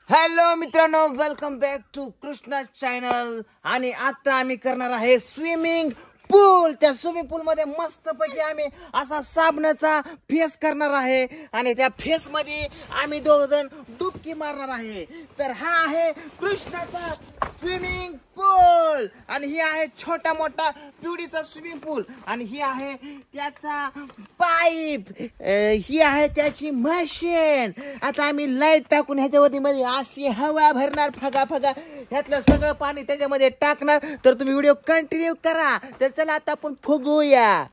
Hello मित्रांनो, welcome back to Krishna channel. आणि आता आम्ही करणार आहे स्विमिंग पूल. त्या स्विमिंग पूल मध्ये मस्त पैकी आम्ही असा साबणाचा फेस करणार आहे आणि त्या फेस मध्ये आम्ही दोघ जण डुबकी मारणार आहे. तर हा आहे कृष्णाचा स्विमिंग पूल आणि ही आहे छोटा मोठा पिवडीचा स्विमिंग पूल आणि ही आहे त्याचा पाईप, ही आहे त्याची मशीन. आता आम्ही लाईट टाकून ह्याच्यावरती मध्ये अशी हवा भरणार, फगा फगा ह्यातलं सगळं पाणी त्याच्यामध्ये टाकणार. तर तुम्ही व्हिडिओ कंटिन्यू करा. तर चला आता आपण फुगूया.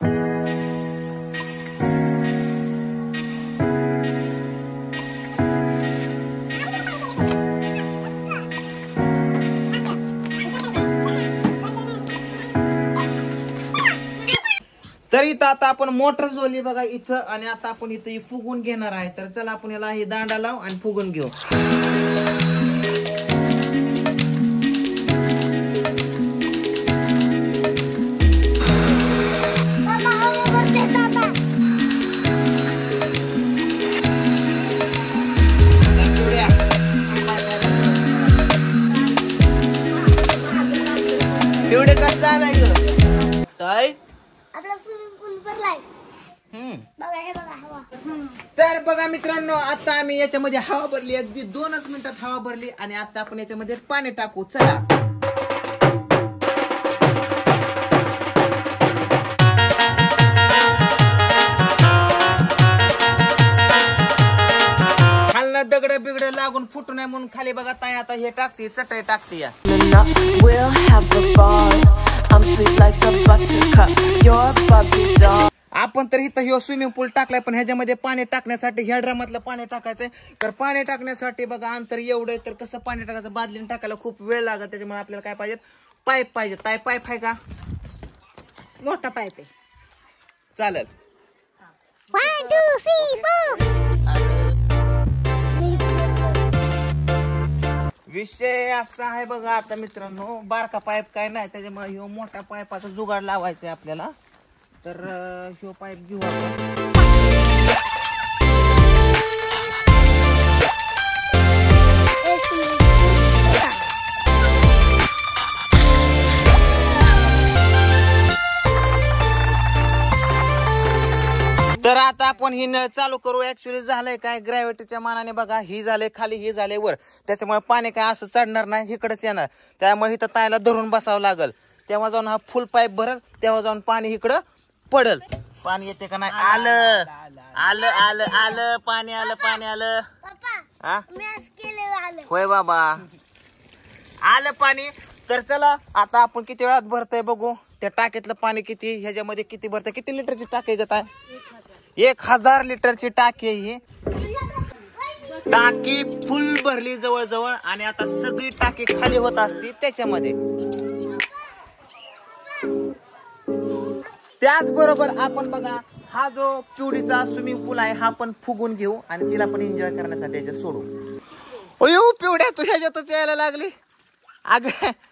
तर इथं आता आपण मोटर जोडली बघा इथं आणि आता आपण इथं फुगून घेणार आहे. तर चला आपण याला ही दांडा लावू आणि फुगून घेऊ. एवढे कसं झालंय ग काय आपला स्विमिंग पूल भरलाय. बघा हे बघा हवा. तर बघा मित्रांनो, आता आम्ही याच्यामध्ये हवा भरली, अगदी 2च मिनिटात हवा भरली आणि आता आपण याच्यामध्ये पाणी टाकू. चला खालना दगड बिगड लागून फुटू नये म्हणून खाली बघा ताई आता हे टाकते, चटई टाकते या. आपण तर इथं ह्यो स्विमिंग पूल टाकलाय, पण ह्याच्यामध्ये पाणी टाकण्यासाठी ह्या ड्रमातलं पाणी टाकायचंय. तर पाणी टाकण्यासाठी बघा अंतर एवढं, तर कसं पाणी टाकायचं, बादलीने टाकायला खूप वेळ लागत. त्याच्यामुळे आपल्याला काय पाहिजे, पाईप पाहिजे. ताई पाईप आहे का? मोठा पाईप आहे. चालेल. 1 2 3 4. विषय असा आहे बघा आता मित्रांनो, बारका पाईप काय नाही, त्याच्यामुळे ह्यो मोठा पाईपाचा जुगाड लावायचा आहे आपल्याला. तर ह्यो पाईप घेऊ आपण. तर आता आपण ही नळ चालू करू. ऍक्च्युली झालंय काय, ग्रॅव्हिटीच्या मानाने बघा, ही झाले खाली, ही झाले वर, त्याच्यामुळे पाणी काय असं चढणार नाही, इकडेच येणार. त्यामुळे इथं तायला धरून बसावं लागल. तेव्हा जाऊन हा फुल पाईप भरल, तेव्हा जाऊन पाणी इकडं पडल. पाणी येते का नाही? आलं आलं आलं आलं पाणी आलं, पाणी आलं. हा होय बाबा, आलं पाणी. तर चला आता आपण किती वेळात भरतय बघू. त्या टाकीतलं पाणी किती, ह्याच्यामध्ये किती भरतय, किती लिटरची टाकी घेत आहे? 1000 लिटरची टाकी आहे ही. टाकी फुल भरली जवळजवळ आणि आता सगळी टाकी खाली होत असती त्याच्यामध्ये. त्याचबरोबर आपण बघा हा जो पिवडीचा स्विमिंग पूल आहे हा पण फुगून घेऊ आणि तिला पण एन्जॉय करण्यासाठी याच्यात सोडू. अयो पिवड्या, तू ह्याच्यातच यायला लागली अग.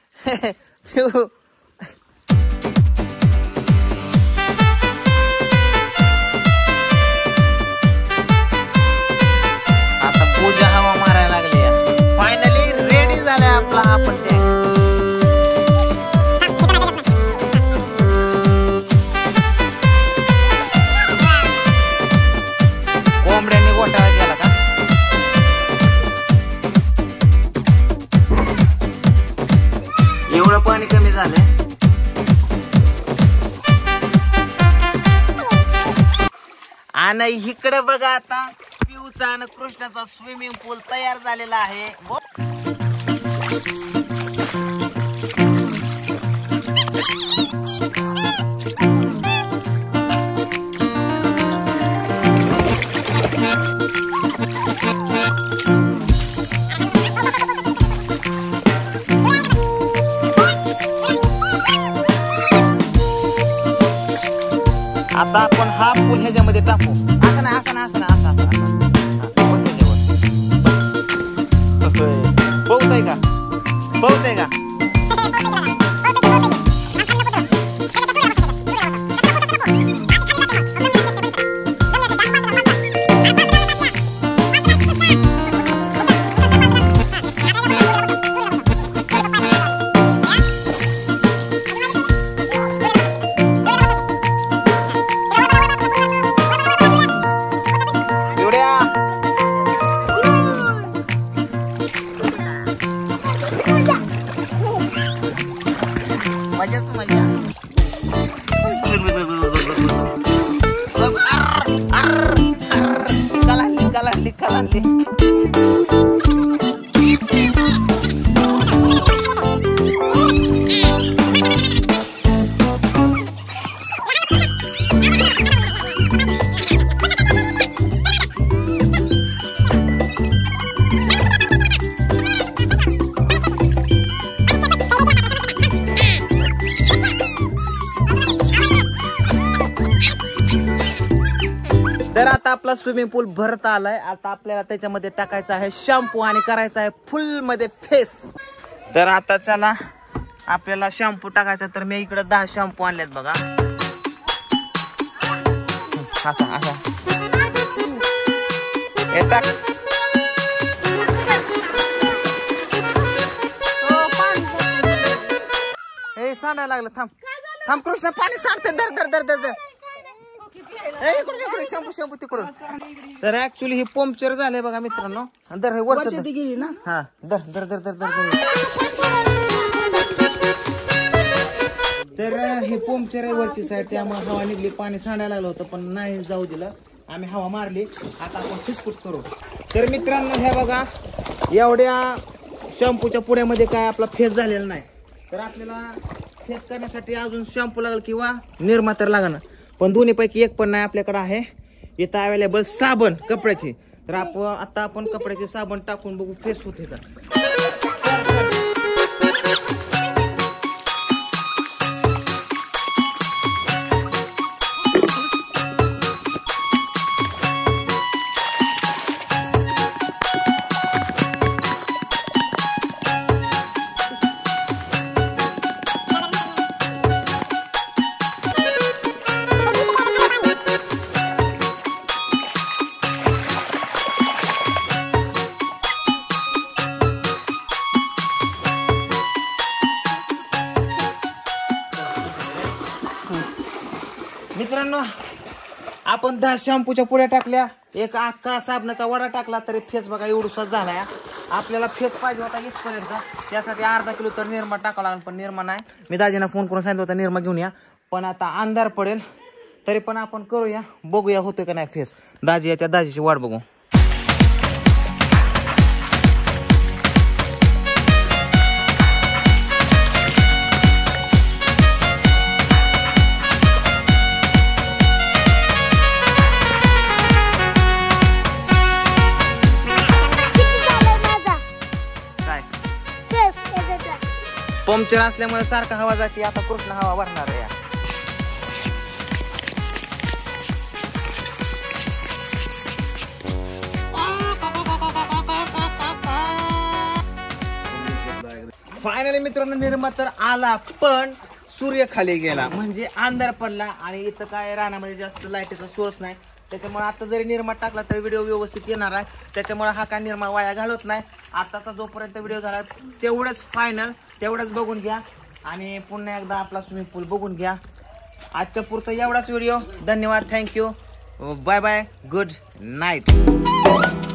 आता पूजा हवा मारायला लागली. फायनली रेडी झालाय आपला हा पण टँक. कोंबड्यांनी घोटाळा केला का? एवढं पाणी कमी झालंय. आणि इकडे बघा आता पिऊचा आणि कृष्णाचा स्विमिंग पूल तयार झालेला आहे. आता आपण हा पूल ह्याच्यामध्ये टाकू. असं ना असं ना असं ना असं असं पोहताय का, पोहताय का? आपला स्विमिंग पूल भरत आलाय. आता आपल्याला त्याच्यामध्ये टाकायचा आहे शॅम्पू आणि करायचा आहे फुल मध्ये फेस. तर आता चला आपल्याला शॅम्पू टाकायचा. तर मी इकडे 10 शॅम्पू आणलेत बघा. असा असा हे टाक. हे सांडायला लागलं. थांब थांब कृष्ण पाणी सांडते. दर दर दर दर दर. इकडून शॅम्पू शॅम्पू तिकडून. तर ऍक्च्युली हे पंक्चर झालंय बघा मित्रांनो. दर हे वरचं गेली ना. हा दर दर दर दर दर. तर हे पंक्चर आहे वरची साईड, त्यामुळे हवा निघली. पाणी सांडायला लागलं होतं पण नाही जाऊ दिलं. आम्ही हवा मारली. आता आपण फिसफूट करू. तर मित्रांनो हे बघा एवढ्या शॅम्पूच्या पुड्यामध्ये काय आपला फेस झालेला नाही. तर आपल्याला फेस करण्यासाठी अजून शॅम्पू लागेल किंवा निरमा तर लागणार. पण दोन्हीपैकी एक पण नाही आपल्याकडे आहे. इथं अवेलेबल साबण कपड्याची. तर आता आपण कपड्याचे साबण टाकून बघू फेस होते का. मित्रांनो आपण 10 शॅम्पूच्या पुड्या टाकल्या. एक अख्खा साबणाचा वडा टाकला तरी फेस बघा एवढूसा झालाय. आपल्याला फेस पाहिजे होता इथपर्यंत. त्यासाठी अर्धा किलो तर निरमा टाकावं लागेल. पण निरमा नाही. मी दाजींना फोन करून सांगितलं होतं निरमा घेऊन या. पण आता अंधार पडेल तरी पण आपण करूया. बघूया होतोय का नाही फेस. दाजी त्या दाजीची वाट बघू. पंक्चर असल्यामुळे सारखा हवा जाते. आता कृष्ण हवा भरणार आहे. फायनली मित्रांनो निरमा तर आला पण सूर्य खाली गेला म्हणजे अंधार पडला. आणि इथं काय रानामध्ये जास्त लाईटीचा सोर्स नाही. त्याच्यामुळे आता जरी निरमा टाकला तरी व्हिडिओ व्यवस्थित येणार आहे. त्याच्यामुळे हा काय निरमा वाया घालवत नाही. आताचा जोपर्यंत व्हिडिओ झाला तेवढंच फायनल, तेवढंच बघून घ्या. आणि पुन्हा एकदा आपला स्विमिंग पूल बघून घ्या. आजच्या पुरतं एवढाच व्हिडिओ. धन्यवाद. Thank you. Bye bye. Good night.